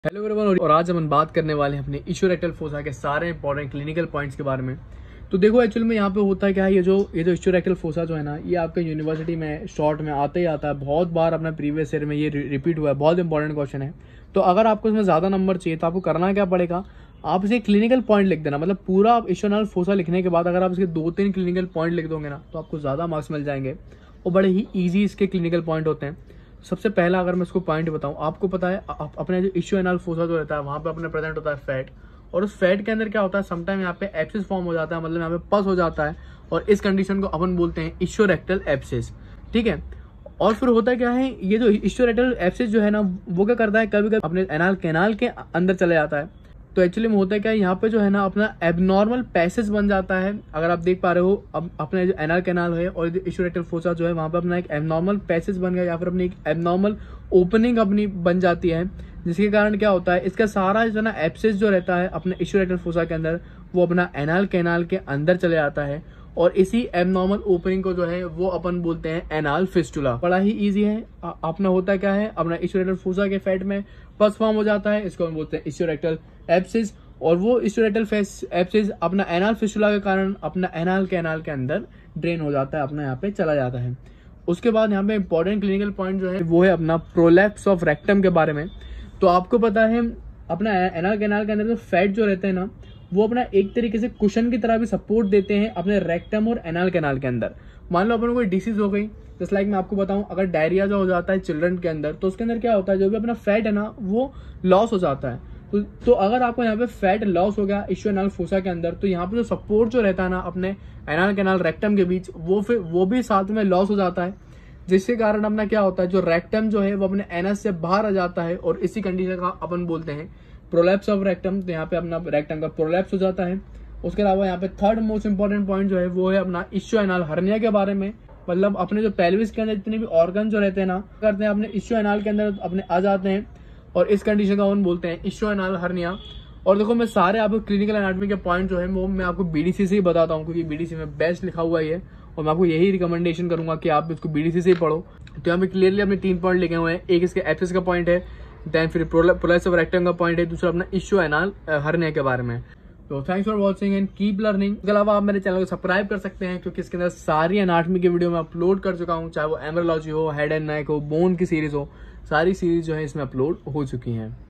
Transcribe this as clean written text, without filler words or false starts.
Hello everyone, और आज हम बात करने वाले हैं अपने इश्योरेक्टल फोसा के सारे इंपॉर्टेंट क्लिनिकल पॉइंट्स के बारे में। तो देखो एक्चुअली में यहाँ पे होता है क्या है, ये जो इश्योरेक्टल फोसा जो है ना, ये आपके यूनिवर्सिटी में शॉर्ट में आता ही आता है। बहुत बार अपना प्रीवियस ईयर में ये रिपीट हुआ है, बहुत इंपॉर्टेंट क्वेश्चन है। तो अगर आपको इसमें ज़्यादा नंबर चाहिए तो आपको करना क्या पड़ेगा, आप इसे क्लिनिकल पॉइंट लिख देना। मतलब पूरा इश्योरेक्टल फोसा लिखने के बाद अगर आप इसके 2-3 क्लिनिकल पॉइंट लिख दोगे ना, तो आपको ज़्यादा मार्क्स मिल जाएंगे और बड़े ही ईजी इसके क्लिनिकल पॉइंट होते हैं। सबसे पहला अगर मैं इसको पॉइंट बताऊं, आपको पता है अपने जो इश्योरेक्टल फोसा जो रहता है वहां पे अपने प्रेजेंट होता है फैट, और उस फैट के अंदर क्या होता है, समटाइम यहाँ पे एब्सिस फॉर्म हो जाता है, मतलब यहाँ पे पस हो जाता है, और इस कंडीशन को अपन बोलते हैं इश्योरेक्टल एब्सिस। ठीक है। और फिर होता क्या है, ये जो इश्योरेक्टल एब्सिस जो है ना, वो क्या करता है, कभी कभी अपने एनाल कैनाल के अंदर चले जाता है। तो एक्चुअली में होता है क्या, यहाँ पे जो है ना अपना एबनॉर्मल पैसेज बन जाता है। अगर आप देख पा रहे हो, अब अपने जो एनाल कैनाल है और इश्योरेक्टल फोसा जो है, वहां पे अपना एक एबनॉर्मल पैसेज बन गया, या फिर अपनी एक एबनॉर्मल ओपनिंग अपनी बन जाती है, जिसके कारण क्या होता है, इसका सारा जो ना एब्सिस जो रहता है अपने इश्योरेक्टल फोसा के अंदर, वो अपना एनाल कैनाल के अंदर चले जाता है, और इसी एबनॉर्मल ओपनिंग को जो है वो अपन बोलते हैं एनाल फिस्टुला। बड़ा ही इजी है। अपना होता क्या है, अपना इश्योरेक्टल फोसा के फैट में पस फॉर्म हो जाता है, इसको हम बोलते हैं इश्योरेक्टल एब्सिस, और वो इश्योरेक्टल एब्सिस अपना एनाल फिस्टुला के कारण अपना एनाल कैनाल के अंदर ड्रेन हो जाता है, अपना यहाँ पे चला जाता है। उसके बाद यहाँ पे इंपॉर्टेंट क्लिनिकल पॉइंट जो है वो है अपना प्रोलैप्स ऑफ रेक्टम के बारे में। तो आपको पता है, अपना एनाल कैनाल के अंदर जो फैट जो रहते हैं ना, वो अपना एक तरीके से कुशन की तरह भी सपोर्ट देते हैं अपने रेक्टम और एनाल कैनाल के अंदर। मान लो अपन को कोई डिसीज हो गई, जस्ट लाइक मैं आपको बताऊं, अगर डायरिया जो हो जाता है चिल्ड्रन के अंदर, तो उसके अंदर क्या होता है, जो भी अपना फैट है ना वो लॉस हो जाता है। तो अगर आपको यहाँ पे फैट लॉस हो गया इश्योरेक्टल फोसा के अंदर, तो यहाँ पे जो सपोर्ट जो रहता है ना अपने एनाल कैनाल रेक्टम के बीच, वो भी साथ में लॉस हो जाता है, जिसके कारण अपना क्या होता है, जो रेक्टम जो है वो अपने एनस से बाहर आ जाता है, और इसी कंडीशन का अपन बोलते हैं प्रोलैप्स ऑफ रेक्टम। तो यहाँ पे अपना रेक्टम का प्रोलैप्स हो जाता है। उसके अलावा यहाँ पे थर्ड मोस्ट इंपॉर्टेंट पॉइंट जो है वो है अपना इश्योएनाल हर्निया के बारे में। मतलब अपने जो पेल्विस के अंदर जितने भी ऑर्गन जो रहते हैं ना, करते हैं अपने इश्योएनाल के अंदर अपने आ जाते हैं, और इस कंडीशन का अपन बोलते हैं इश्योएनाल हर्निया। और देखो, मैं सारे आपको क्लिनिकल एनाटॉमी के पॉइंट जो है वो मैं आपको बीडीसी से ही बताता हूँ, क्योंकि बीडीसी में बेस्ट लिखा हुआ है, और मैं आपको यही रिकमेंडेशन करूंगा कि आप इसको बीडीसी से ही पढ़ो। तो यहाँ पे क्लियरली अपने 3 पॉइंट लिखे हुए हैं। एक इसके एब्सिस का पॉइंट है, देन फिर प्रोलैप्स ऑफ रेक्टम का पॉइंट है, दूसरा अपना इश्योएनाल हर्निया के बारे में। तो thanks for watching and keep learning. इसके अलावा आप मेरे चैनल को सब्सक्राइब कर सकते हैं, क्योंकि इसके अंदर सारी एनाटॉमी की वीडियो मैं अपलोड कर चुका हूँ, चाहे वो एमब्रियोलॉजी हो, हेड एंड नेक हो, बोन की सीरीज हो, सारी सीरीज जो है इसमें अपलोड हो चुकी हैं।